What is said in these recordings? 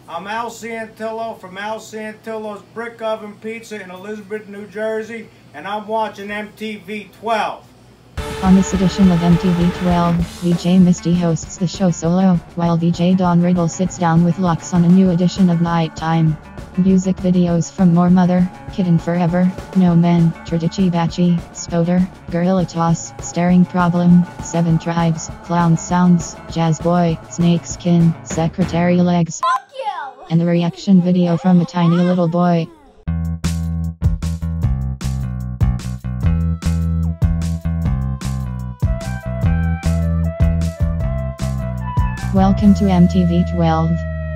I'm Al Santillo from Al Santillo's Brick Oven Pizza in Elizabeth, New Jersey, and I'm watching MTV 12. On this edition of MTV 12, VJ Misty hosts the show solo, while VJ Don Riddle sits down with Lux on a new edition of Nighttime. Music videos from More Mother, Kitten Forever, No Men, Tradici Baci, Spoder, Gorilla Toss, Staring Problem, Seven Tribes, Clown Sounds, Jazz Boy, Snakeskin, Secretary Legs, and a reaction video from a tiny little boy. Welcome to MTV 12.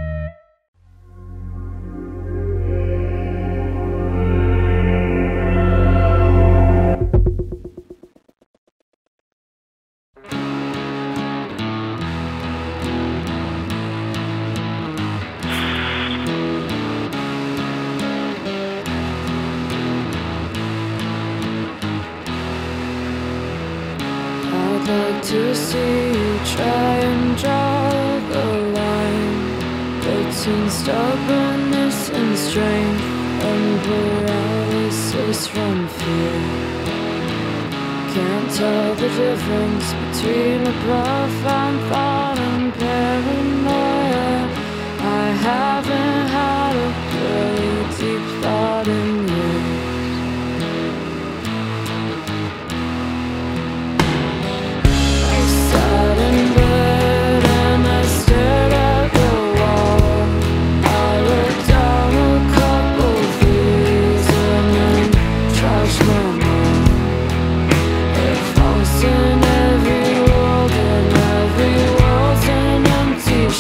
I'd like to see you try and draw the line between stubbornness and strength and paralysis from fear. Can't tell the difference between a profound thought and paranoia. I haven't had a really deep thought in years. Sat in bed and I stared at the wall. I wrote down a couple things and then trashed them all. If I was in every world and every world's an empty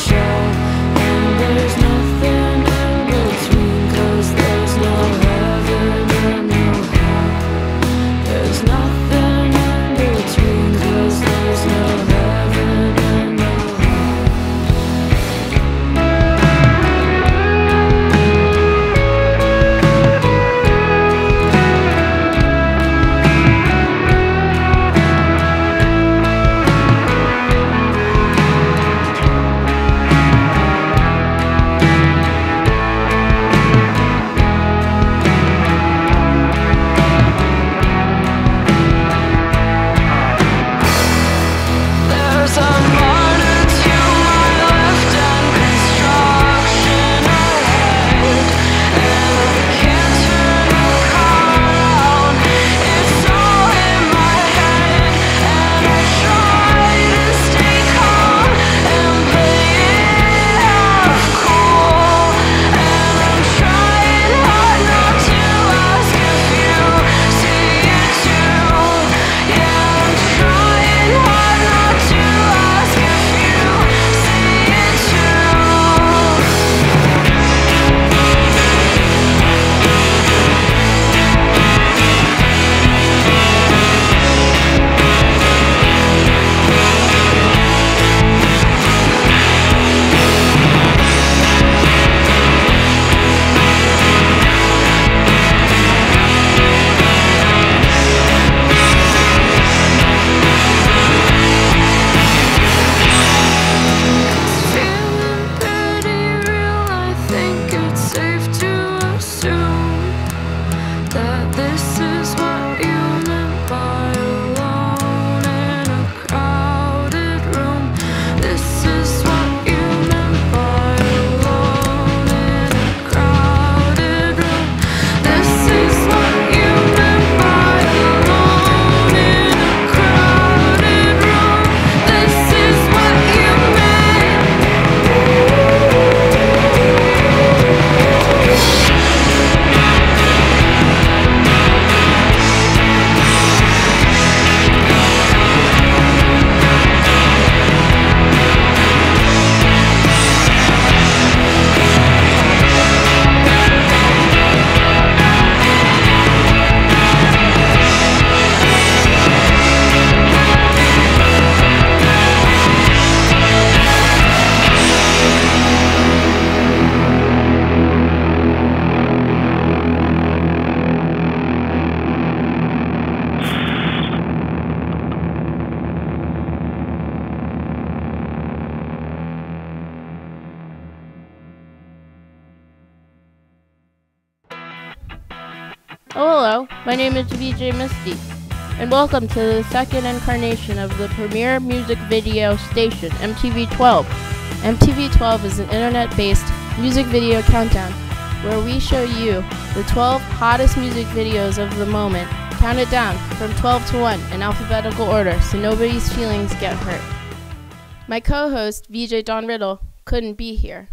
Hello, my name is VJ Misty, and welcome to the second incarnation of the premier music video station, MTV12. MTV12 is an internet-based music video countdown where we show you the 12 hottest music videos of the moment, counted down from 12 to 1 in alphabetical order so nobody's feelings get hurt. My co-host, VJ Don Riddle, couldn't be here.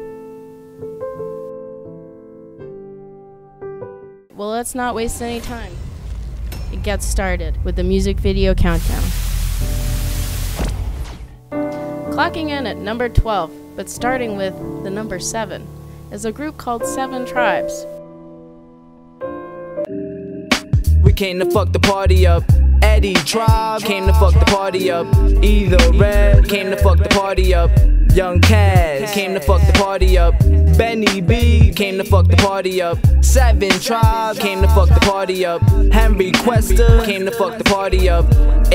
Well, let's not waste any time and get started with the music video countdown. Clocking in at number 12, but starting with the number 7, is a group called Seven Tribes. We came to fuck the party up. Eddie Tribe came to fuck the party up. Either Red came to fuck the party up. Young Kaz came to fuck the party up. Benny B came to fuck the party up. Seven Tribe came to fuck the party up. Henry Questa came to fuck the party up.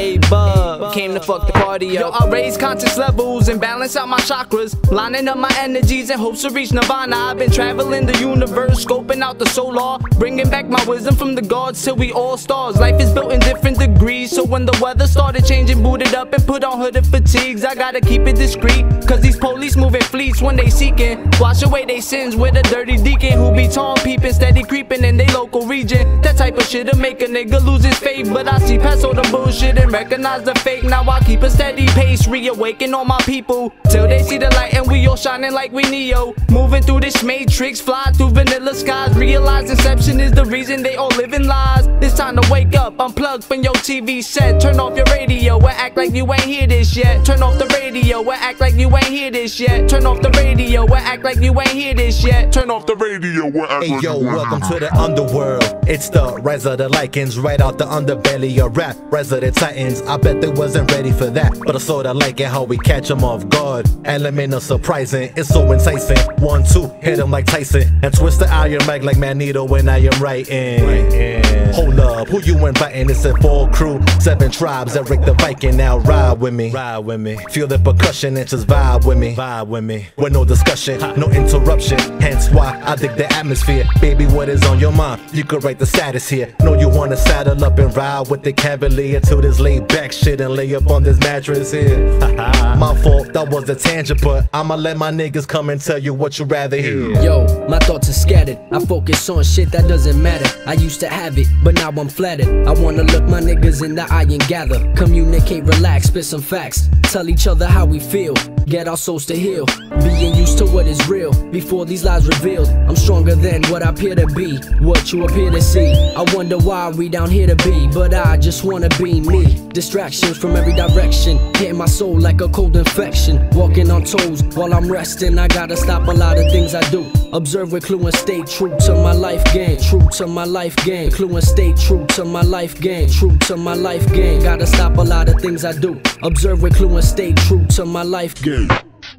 A-Bub came to fuck the party up. Yo, I raise conscious levels and balance out my chakras, lining up my energies in hopes to reach nirvana. I've been traveling the universe, scoping out the solar, bringing back my wisdom from the gods till we all stars. Life is built in different degrees, so when the weather started changing, booted up and put on hooded fatigues. I gotta keep it discreet, cause these police moving fleets when they seeking wash away they sins with a dirty deacon who be tall peeping, steady creeping in they local region. That type of shit'll make a nigga lose his faith, but I see past all the bullshit and recognize the fake. Now I keep a steady pace, reawaken all my people till they see the light and we all shining like we Neo. Moving through this matrix, fly through vanilla skies, realize inception is the reason they all live in lies. It's time to wake up, unplug from your TV set, turn off your radio and act like you ain't hear this yet. Turn off the radio and act like you ain't hear this yet. Turn off the radio and act like you ain't hear this yet. Turn off the radio and act Hey like yo, you ain't welcome to the underworld. It's the rise of the Lycans, right out the underbelly of rap. Rise of the Titans, I bet they wasn't ready for that, but I sorta like it how we catch them off guard. Element of surprising, it's so enticing. 1, 2, hit him like Tyson, and twist the iron mag like Magneto when I am writing. Hold up, who you inviting? It's a full crew, 7 tribes, Eric the Viking. Now ride with me, ride with me. Feel the percussion and just vibe with me, vibe with me. With no discussion, no interruption, hence why I dig the atmosphere. Baby, what is on your mind? You could write the status here. Know you wanna saddle up and ride with the Cavalier to this laid back shit and lay up on this mattress here. My fault, that was a tangent, but I'ma let my niggas come and tell you what you rather hear. Yo, my thoughts are scattered. I focus on shit that doesn't matter. I used to have it, but now I'm flattered. I wanna look my niggas in the eye and gather, communicate, relax, spit some facts, tell each other how we feel, get our souls to heal, being used to what is real before these lies revealed. I'm stronger than what I appear to be, what you appear to see. I wonder why we down here to be, but I just wanna be me. Distractions from every direction, hitting my soul like a cold infection. Walking on toes while I'm resting, I gotta stop a lot of things I do. Observe with clue and stay true to my life game. True to my life game. Clue and stay true to my life game. True to my life game. Gotta stop a lot of things I do. Observe with clue and stay true to my life game.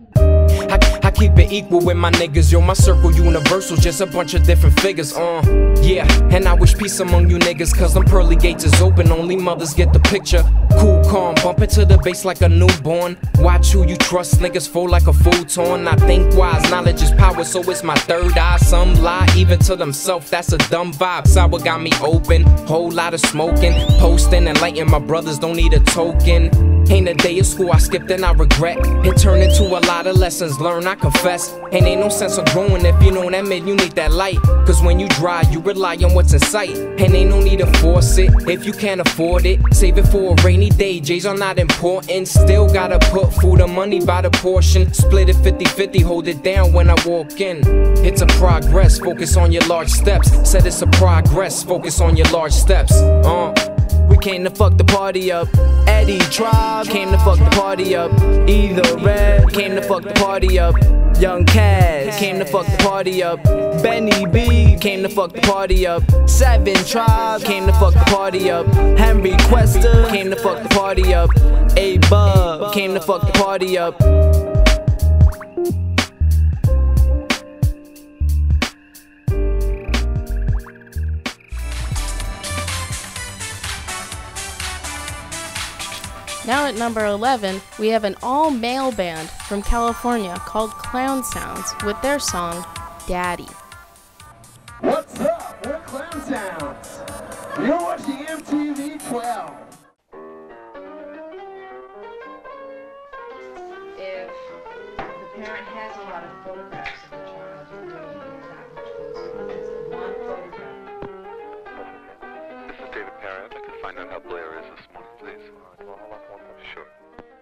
I keep it equal with my niggas, yo, my circle universal, just a bunch of different figures, yeah, and I wish peace among you niggas, cause them pearly gates is open, only mothers get the picture. Cool, calm, bump into the bass like a newborn, watch who you trust, niggas fold like a futon. I think wise, knowledge is power, so it's my third eye. Some lie, even to themselves, that's a dumb vibe. Sour got me open, whole lot of smoking, posting and lighting, my brothers don't need a token. Ain't a day of school I skipped and I regret. It turned into a lot of lessons learned, I confess. And ain't no sense of growing if you don't admit you need that light. Cause when you dry, you rely on what's in sight. And ain't no need to force it if you can't afford it. Save it for a rainy day, J's are not important. Still gotta put food and money by the portion. Split it 50-50, hold it down when I walk in. It's a progress, focus on your large steps. Said it's a progress, focus on your large steps. We came to fuck the party up. Eddie Tribe came to fuck the party up. Either Red came to fuck the party up. Young Kaz came to fuck the party up. Benny B came to fuck the party up. Seven Tribe came to fuck the party up. Henry Questa came to fuck the party up. A-Bub came to fuck the party up. Now at number 11, we have an all-male band from California called Clown Sounds with their song, Daddy. What's up? We're Clown Mountain Sounds. You're watching MTV 12. If the parent has a lot of photographs of the child, you really hear that much closer. It's one photograph. This is David Parrott. I can find out how Blair is this morning, please. Well, hold on one moment. Sure.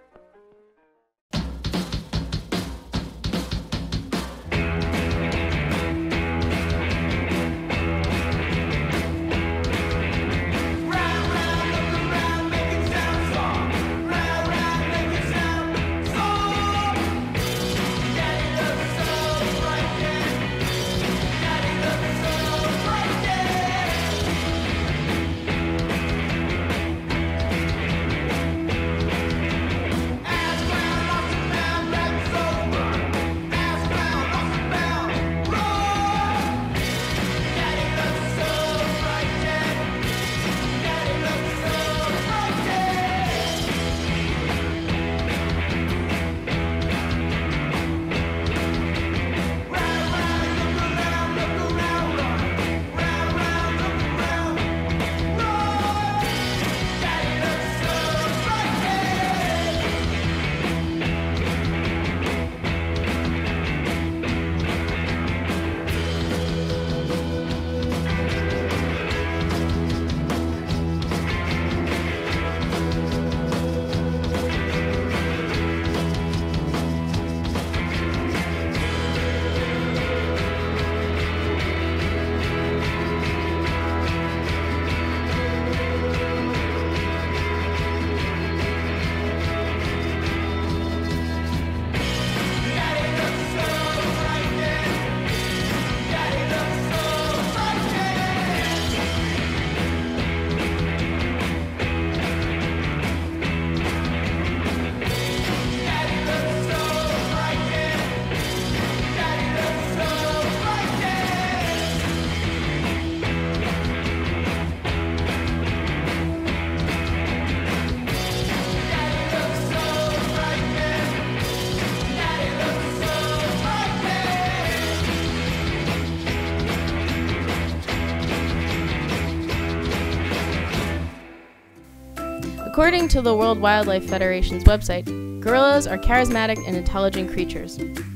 According to the World Wildlife Federation's website, gorillas are charismatic and intelligent creatures.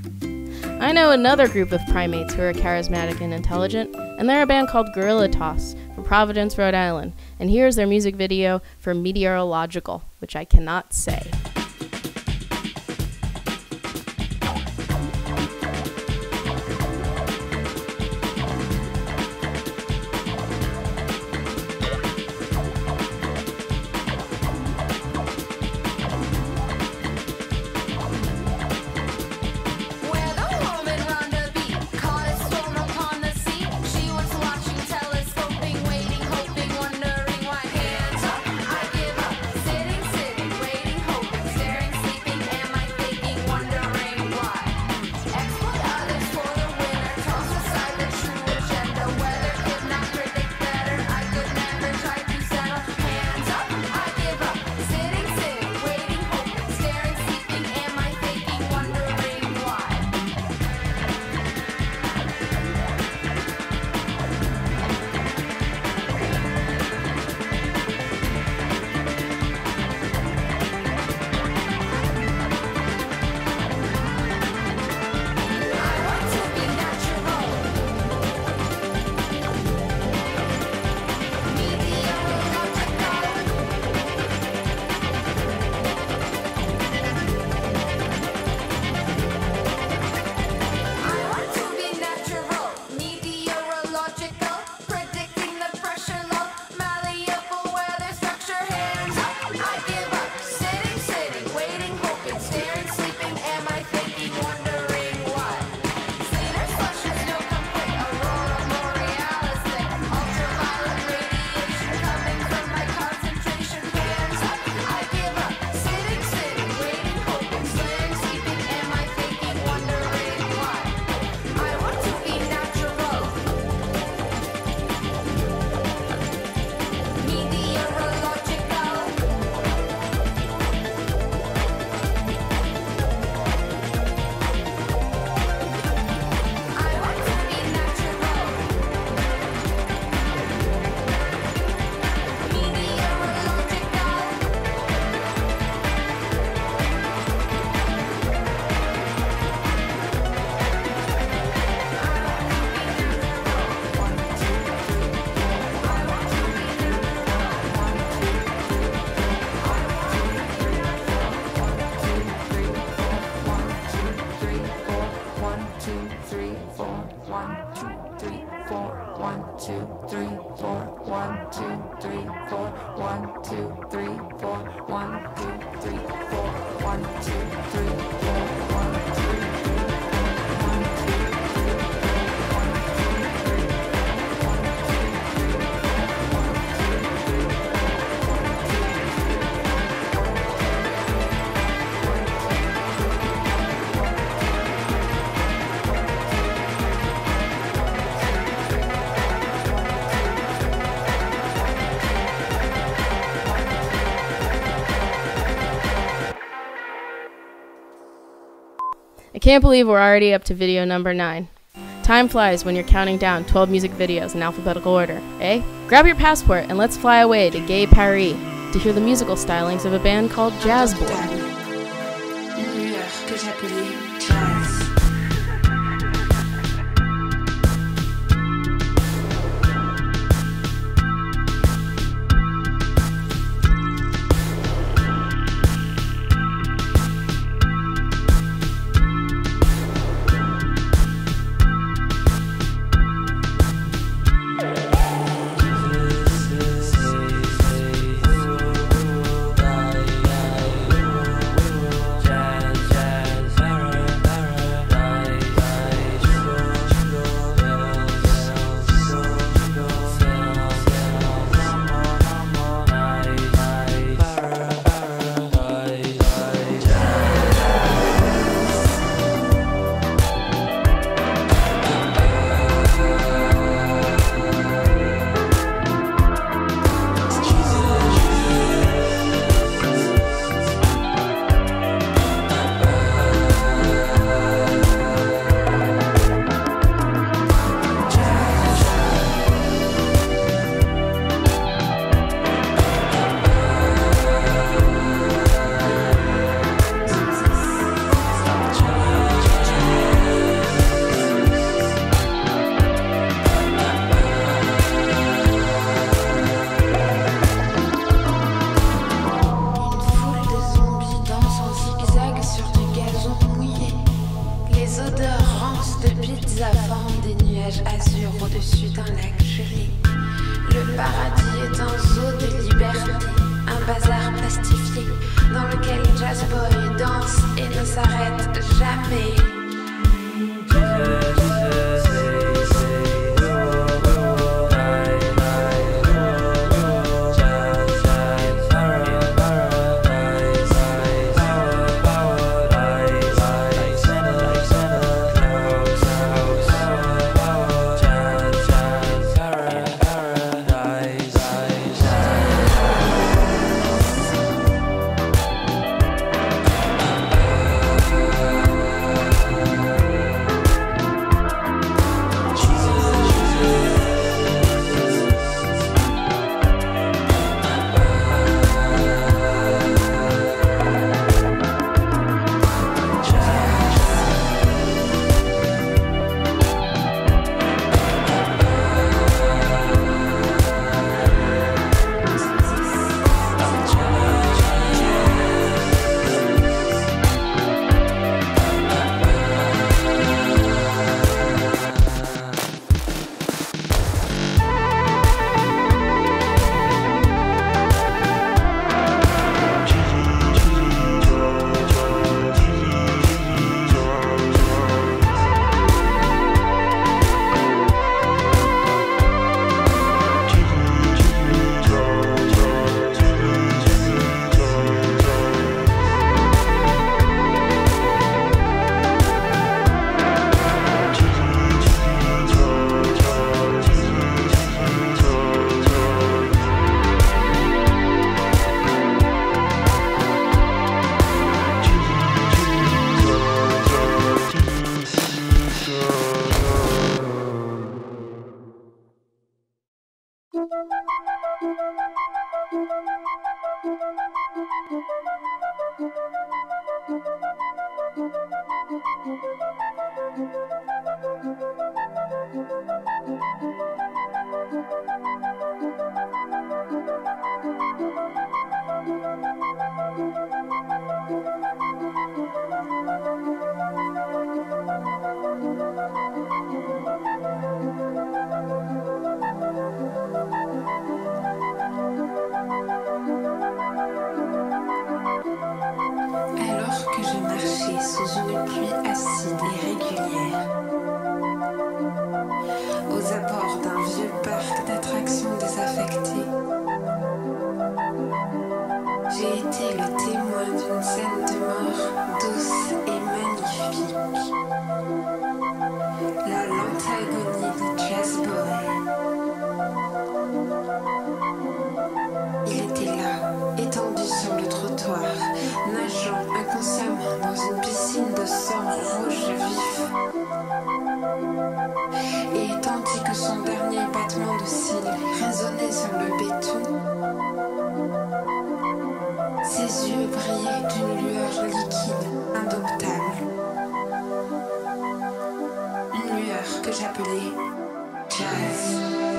I know another group of primates who are charismatic and intelligent, and they're a band called Gorilla Toss from Providence, Rhode Island. And here's their music video for Meteorological, which I cannot say. Waiting, hoping, 4, 1, 2, 3, 4, 1, 2, 3, 4, 1, 2, 3, 4, 1, 2, 3, 4, 1, 2, 3, 4, 1, 2, 3, 4, 1, 2, 3. I can't believe we're already up to video number 9. Time flies when you're counting down 12 music videos in alphabetical order, eh? Grab your passport and let's fly away to Gay Paris to hear the musical stylings of a band called Jazz Boy. puis acide et régulière. Aux abords d'un vieux parc d'attractions désaffectées, j'ai été le témoin d'une scène de mort douce et magnifique. La lente agonie de Jazz Boy. Il était là, étendu sur le trottoir, nageant inconsciemment dans une piscine de sang rouge vif. Et tandis que son dernier battement de cils résonnait sur le béton, ses yeux brillaient d'une lueur liquide, indomptable. Une lueur que j'appelais Jazz.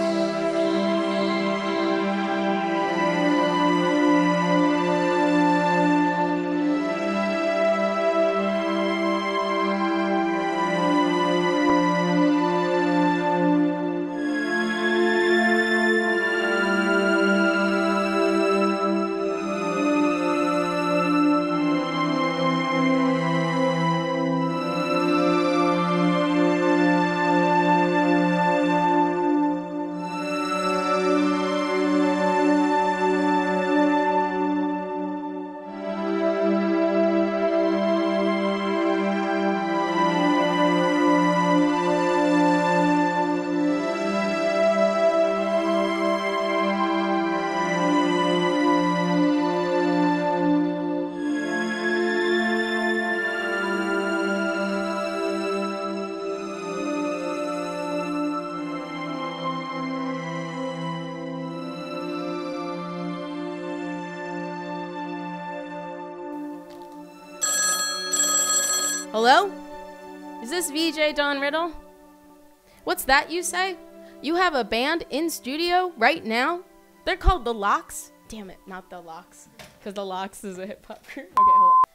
Hello? Is this VJ Don Riddle? What's that you say? You have a band in studio right now? They're called The Locks? Damn it, not The Locks. Because The Locks is a hip hop group. Okay, hold on.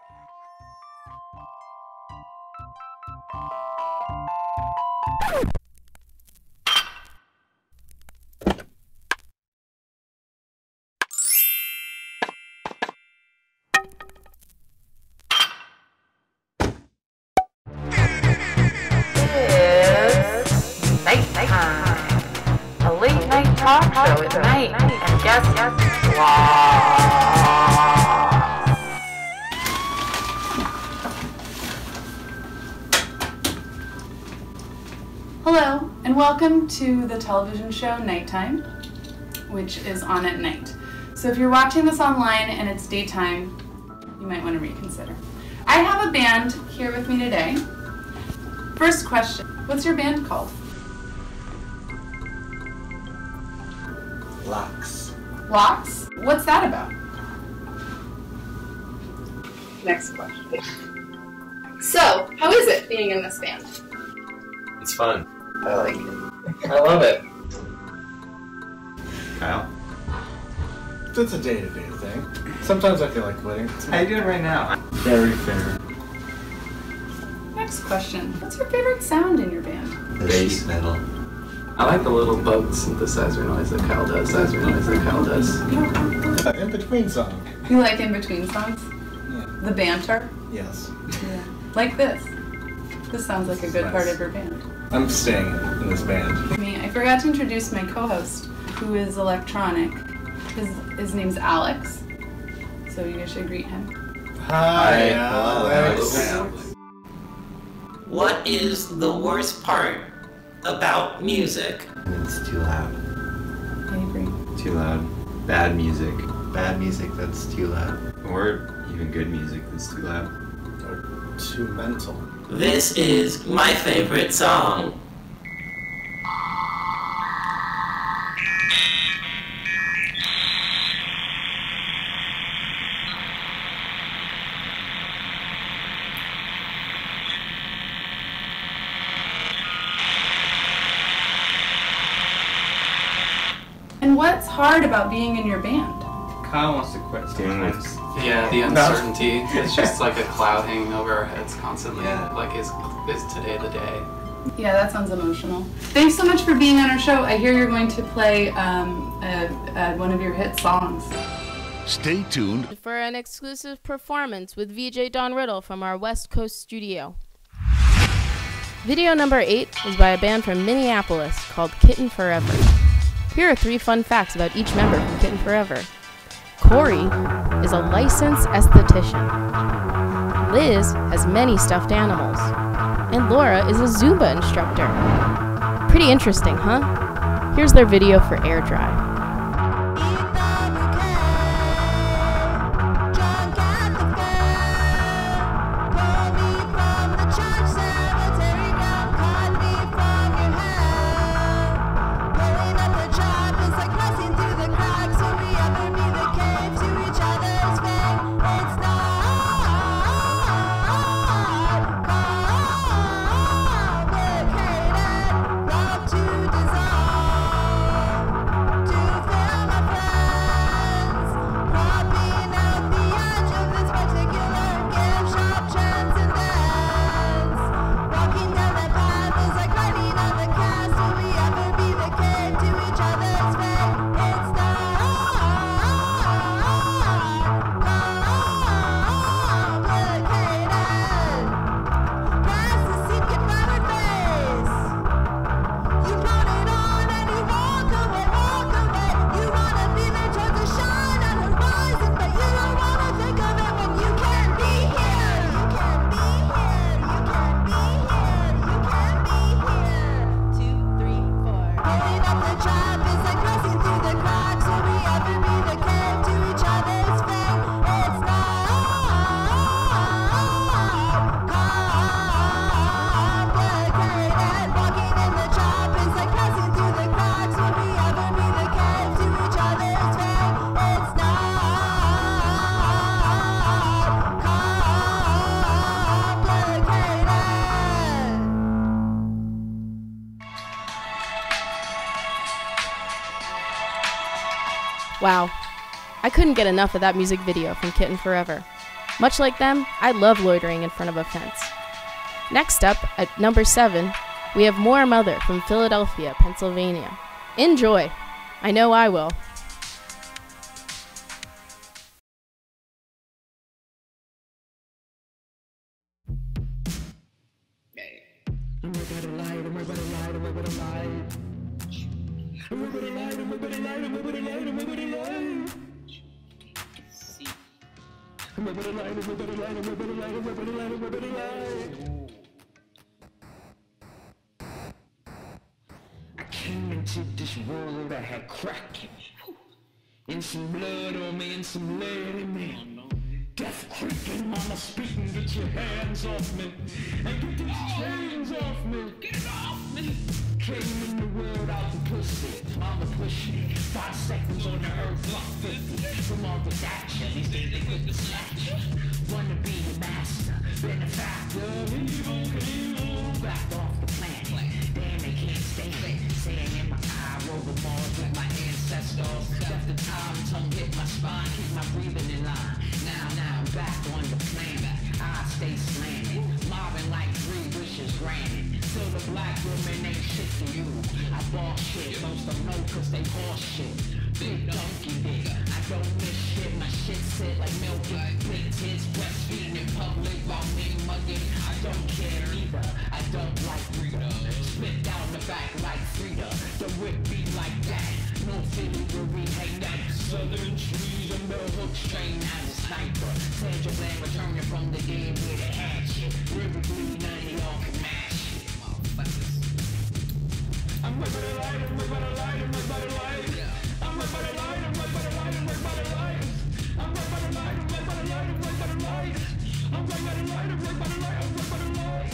A late night talk show at night, and guess Hello, and welcome to the television show Nighttime, which is on at night. So if you're watching this online and it's daytime, you might want to reconsider. I have a band here with me today. First question, what's your band called? Locks. Locks? What's that about? Next question. So, how is it being in this band? It's fun. I like it. I love it. Kyle? It's a day-to-day thing. Sometimes I feel like quitting. How you doing right now? Very fair. Next question. What's your favorite sound in your band? The bass metal. I like the little bug synthesizer noise that Kyle does. In-between song. You like in-between songs? Yeah. The banter? Yes. Yeah. Like this. This sounds like a good part of your band. I'm staying in this band. I forgot to introduce my co-host, who is electronic. His name's Alex. So you guys should greet him. Hi, Alex. What is the worst part about music? It's too loud. I agree. Too loud. Bad music. Bad music that's too loud. Or even good music that's too loud. Or too mental. This is my favorite song. And what's hard about being in your band? Kyle wants to quit sometimes. Yeah, the uncertainty. It's just like a cloud hanging over our heads constantly. Yeah. Like, is today the day? Yeah, that sounds emotional. Thanks so much for being on our show. I hear you're going to play one of your hit songs. Stay tuned for an exclusive performance with VJ Don Riddle from our West Coast studio. Video number 8 is by a band from Minneapolis called Kitten Forever. Here are 3 fun facts about each member from Kitten Forever. Corey is a licensed esthetician. Liz has many stuffed animals. And Laura is a Zumba instructor. Pretty interesting, huh? Here's their video for Air Dry. Wow, I couldn't get enough of that music video from Kitten Forever. Much like them, I love loitering in front of a fence. Next up, at number 7, we have More Mother from Philadelphia, Pennsylvania. Enjoy! I know I will. I came into this world, I had crack in me, and some blood on me, and some lead in me. Death creeping, mama speaking, get your hands off me, and get these chains off me. Get it off me. Came in the world out the pussy, mama push me. 5 seconds on the earth, block 50. From all this action, these days they with the slash. Wanna be the master, benefactor, evil, back off the planet. Damn, they can't stay lit. Saying in my eye, roll the Mars with my ancestors. Left the time, tongue hit my spine, keep my breathing in line. Now, back on the planet. I stay slanted, mobbing like 3 wishes granted. Till the black woman ain't shit to you. I bought shit, most of them know cause they horse shit. Big donkey dick, I don't miss shit. My shit sit like milky. Big tits, breastfeeding in public while me mugging. I don't care either, I don't like Rita. Spit down the back like Frida. The whip be like that. No Philly where we hang out. Southern trees and bell hooks train as a sniper. Said your man returning from the game with a hatchet. Lyrically, none of y'all can match it. I'm a better light, I'm a better light, I'm a better light. I'm a better light, I'm a better light, I'm a better light. I'm a better light, I'm a better light, I'm a better light. I'm a better light, I'm a better light, I'm a better light.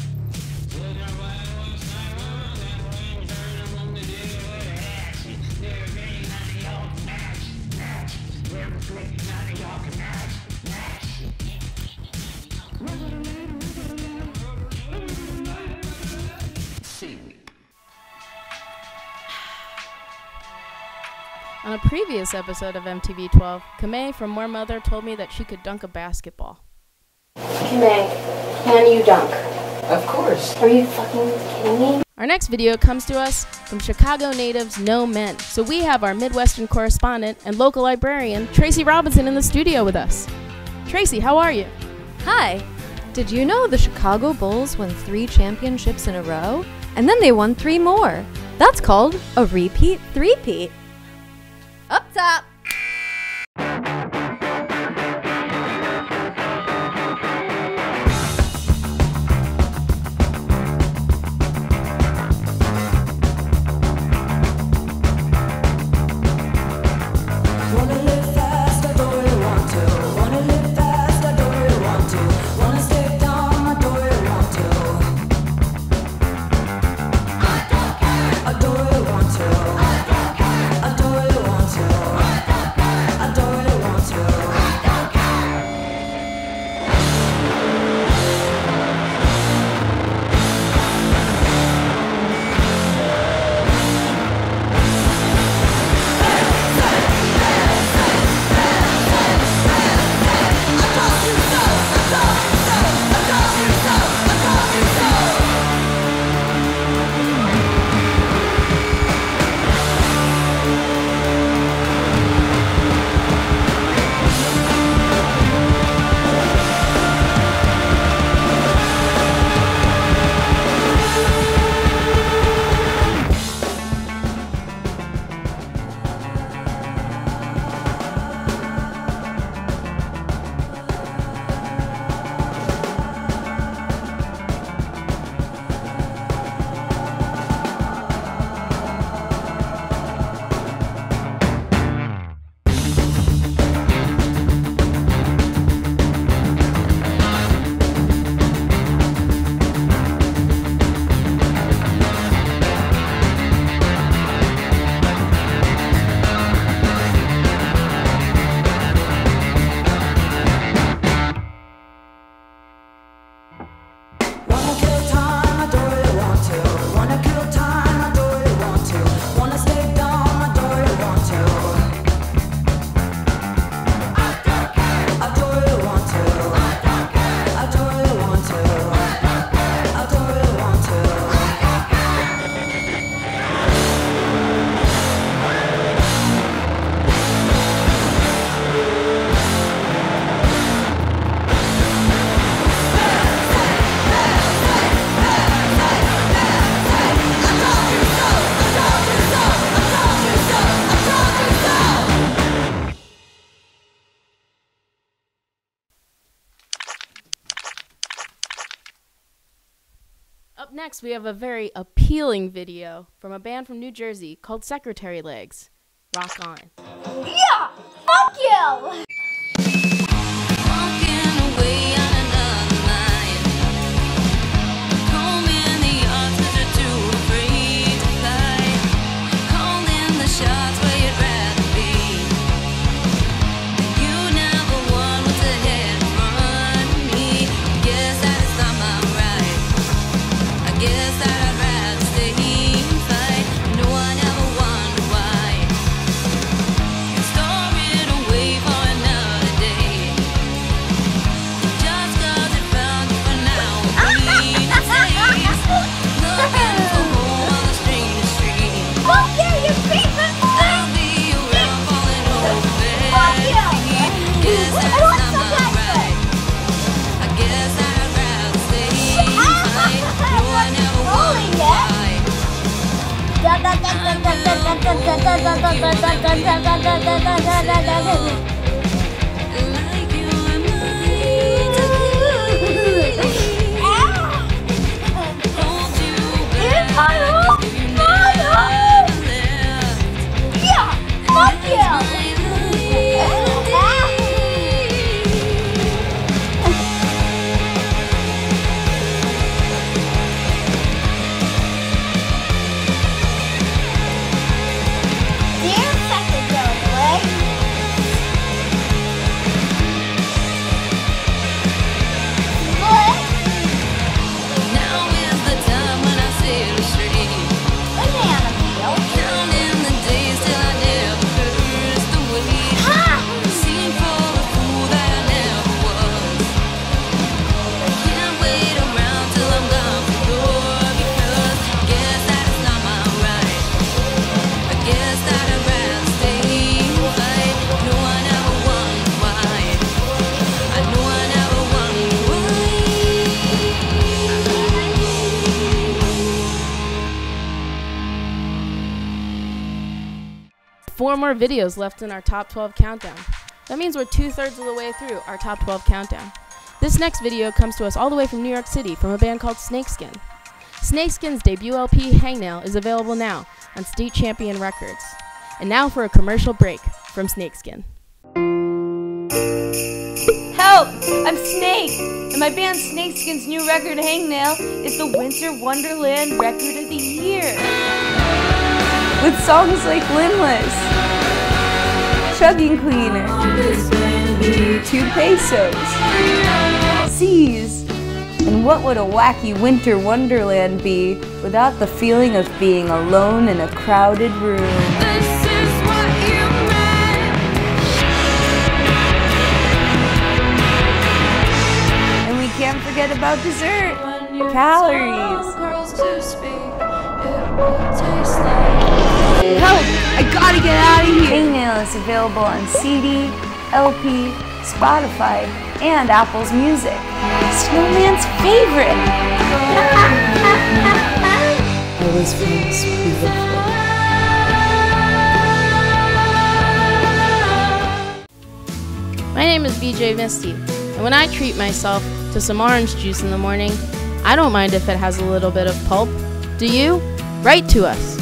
On a previous episode of MTV 12, Kamei from More Mother told me that she could dunk a basketball. Kamei, can you dunk? Of course. Are you fucking kidding me? Our next video comes to us from Chicago natives No Men. So we have our Midwestern correspondent and local librarian, Tracy Robinson, in the studio with us. Tracy, how are you? Hi. Did you know the Chicago Bulls won 3 championships in a row? And then they won 3 more. That's called a repeat three-peat. Up top. Up next, we have a very appealing video from a band from New Jersey called Secretary Legs. Rock on. Yeah! Fuck you! Now is the time when I set it straight. 4 more videos left in our top 12 countdown. That means we're 2/3 of the way through our top 12 countdown. This next video comes to us all the way from New York City from a band called Snakeskin. Snakeskin's debut LP, Hangnail, is available now on State Champion Records. And now for a commercial break from Snakeskin. Help! I'm Snake! And my band Snakeskin's new record, Hangnail, is the Winter Wonderland Record of the Year. With songs like Limbless, Chugging Cleaner, 2 Pesos, Seas, and what would a wacky winter wonderland be without the feeling of being alone in a crowded room? And we can't forget about dessert, calories. Help! I gotta get out of here! Hangnail is available on CD, LP, Spotify, and Apple's Music. Snowman's favorite! Always feels beautiful. My name is VJ Misty, and when I treat myself to some orange juice in the morning, I don't mind if it has a little bit of pulp. Do you? Write to us.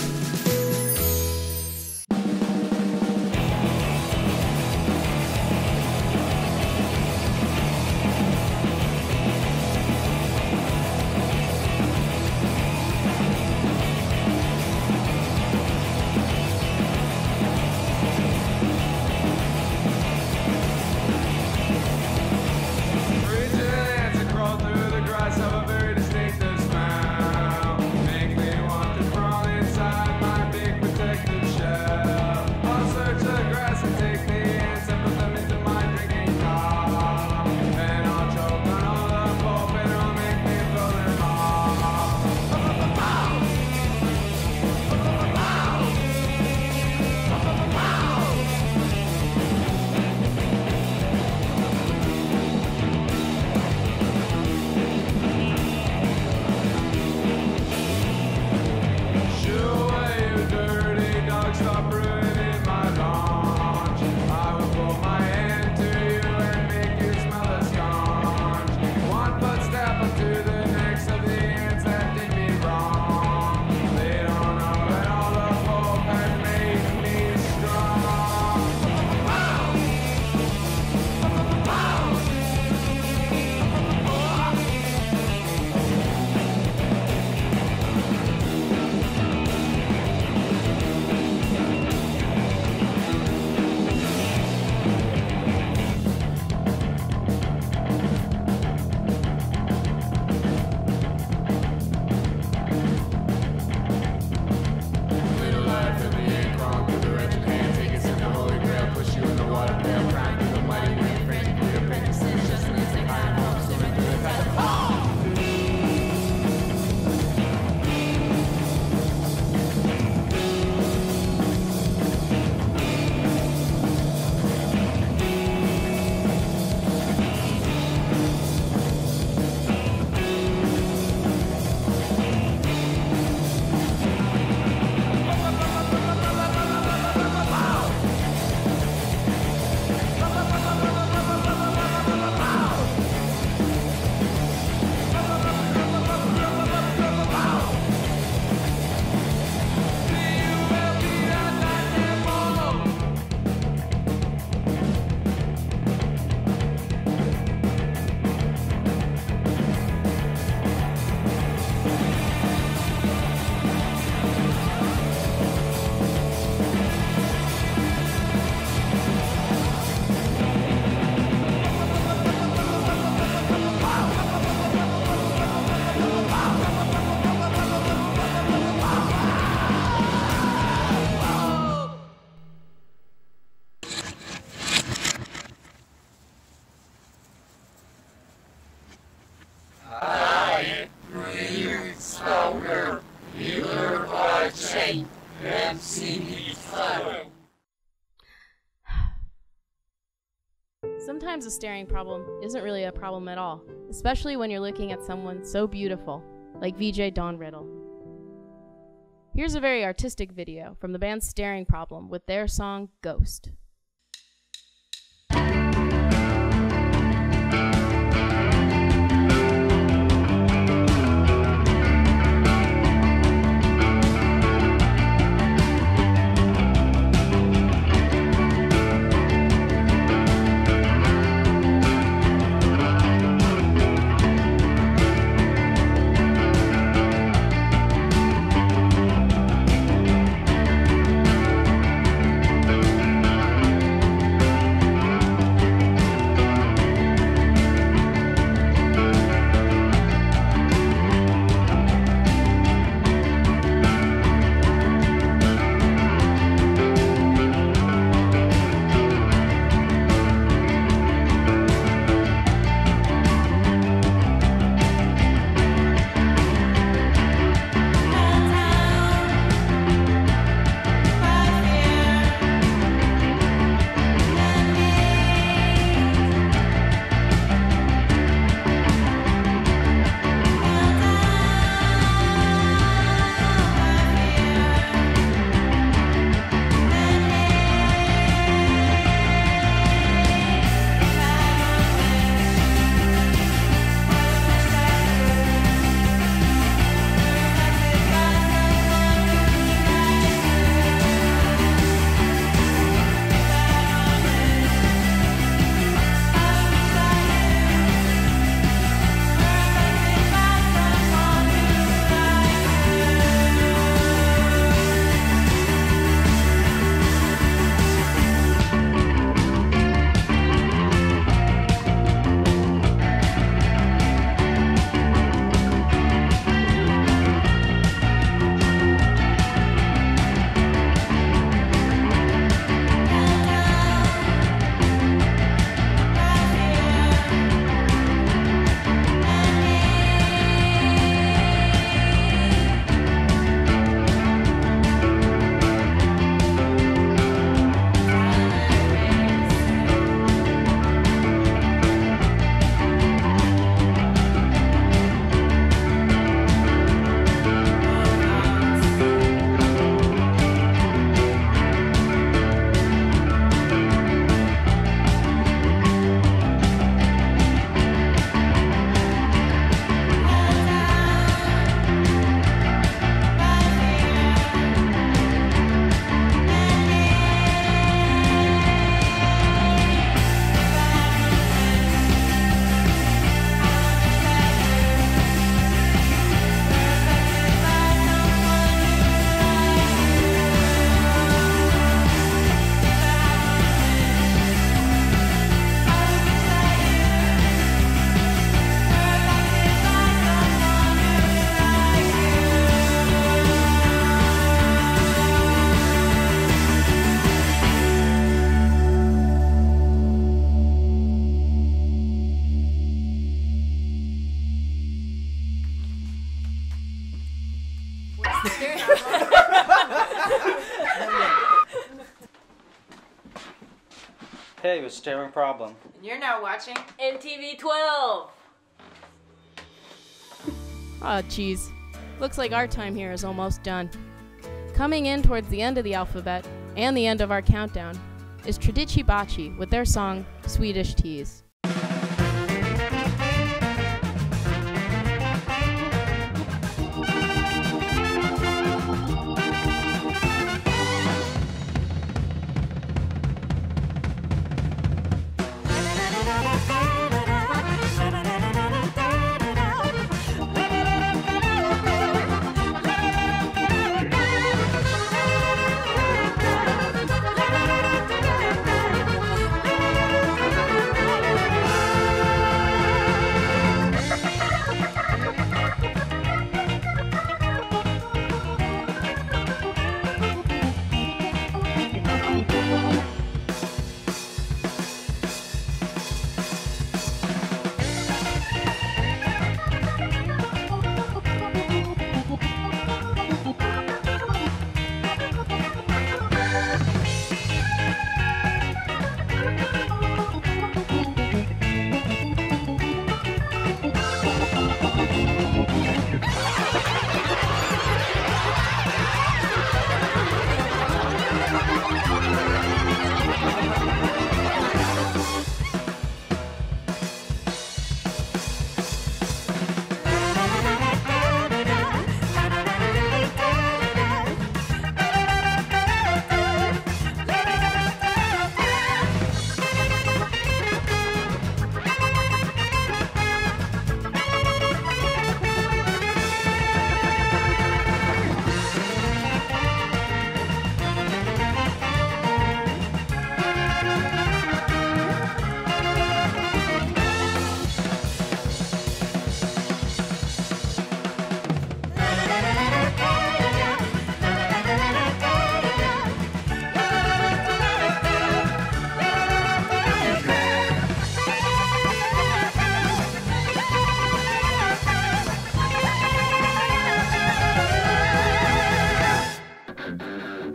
Sometimes a staring problem isn't really a problem at all, especially when you're looking at someone so beautiful, like VJ Dawn Riddle. Here's a very artistic video from the band Staring Problem with their song Ghost. Hey, it was Staring Problem. And you're now watching MTV 12. Aw, jeez. Looks like our time here is almost done. Coming in towards the end of the alphabet, and the end of our countdown, is Tradici Baci with their song Swedish Tease.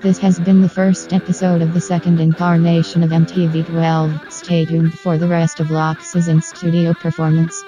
This has been the first episode of the second incarnation of MTV12. Stay tuned for the rest of Lox's in-studio performance.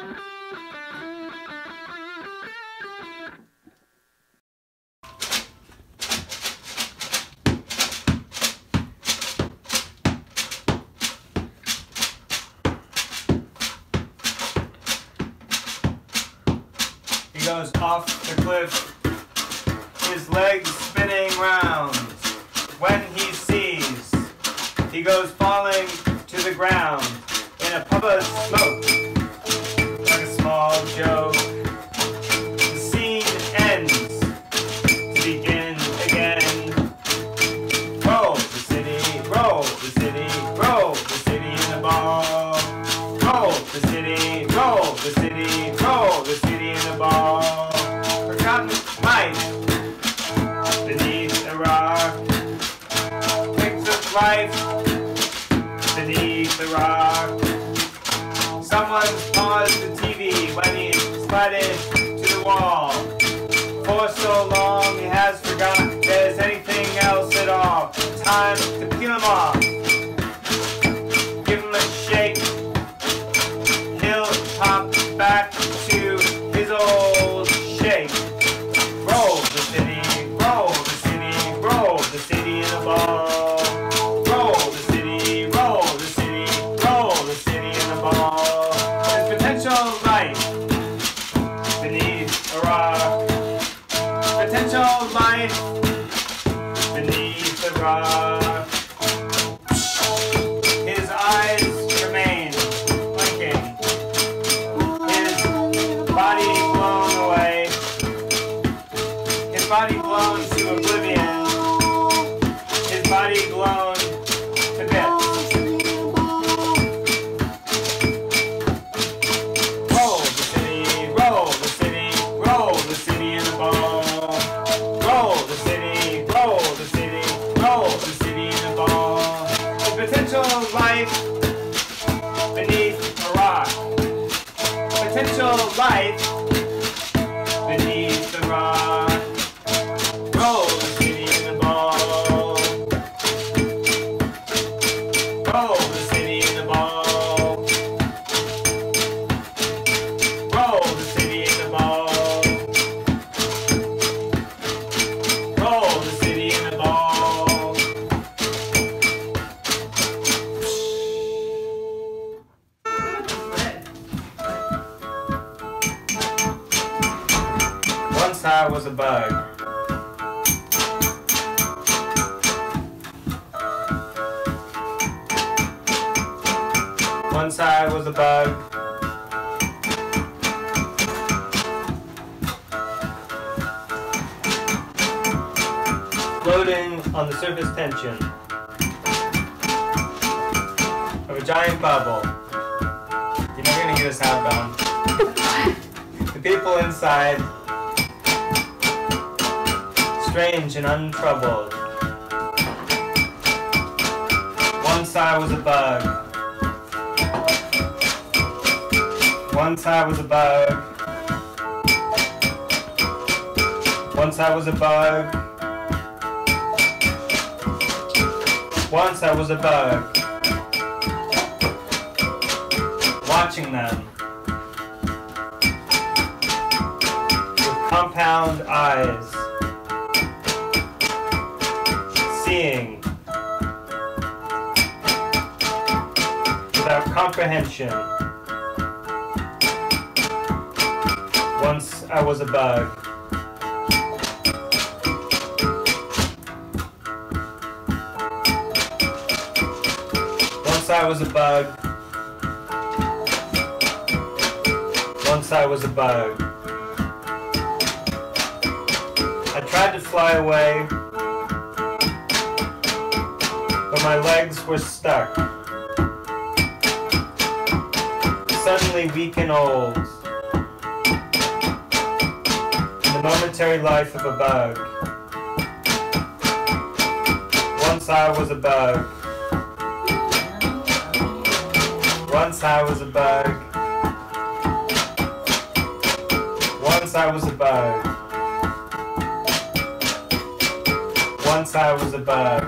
He goes off the cliff, his legs spinning round. When he sees, he goes falling to the ground in a puff of smoke, like a small joke. The scene ends to begin again. Roll the city, roll the city, roll the city in the ball. Roll the city, roll the city, roll the city in the ball. Forgotten mice beneath a rock. Pigs of life beneath the rock. Someone's paused the TV when he slided to the wall. For so long he has forgotten there's anything else at all. Time to peel him off. Give him a shake. He'll pop back to his old shape. Roll the city, roll the city, roll the city in a ball. Roll the city, roll the city, roll the city in a ball. There's potential life beneath a rock. Potential life beneath the rock. His eyes remain blinking. His body blown away. His body blown to oblivion. His body blown to bits. Roll the city, roll the city, roll the city in the ball. Roll the city, roll the city, roll the city in the ball. The potential life beneath a rock. Potential life beneath the rock. Roll the city in the ball. Roll the city in the ball. Roll the city in the ball. Roll the city in the ball. Once I was a bug. Once I was a bug. Floating on the surface tension of a giant bubble. You're never gonna get us outbound. The people inside, strange and untroubled. Once I was a bug. Once I was a bug. Once I was a bug. Once I was a bug. Watching them with compound eyes, seeing without comprehension. Once I was a bug. Once I was a bug. Once I was a bug. I tried to fly away, but my legs were stuck. Suddenly weak and old. The momentary life of a bug. Once I was a bug. Once I was a bug. Once I was a bug. Once I was a bug.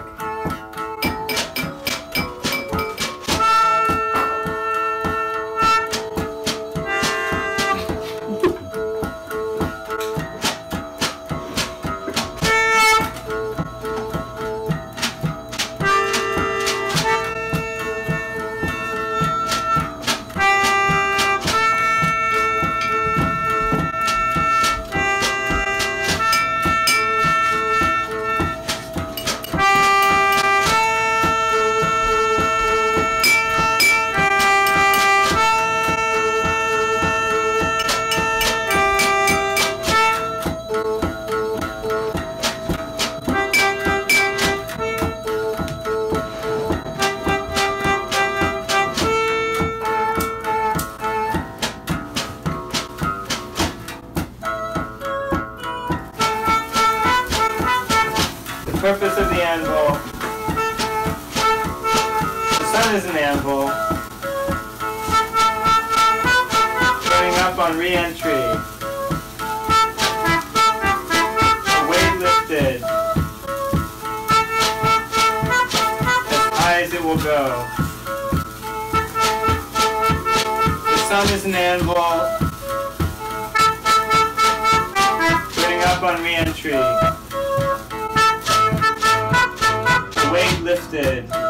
Purpose of the anvil. The sun is an anvil. Turning up on re-entry. The weight lifted. As high as it will go. The sun is an anvil. Turning up on re-entry. Weight lifted.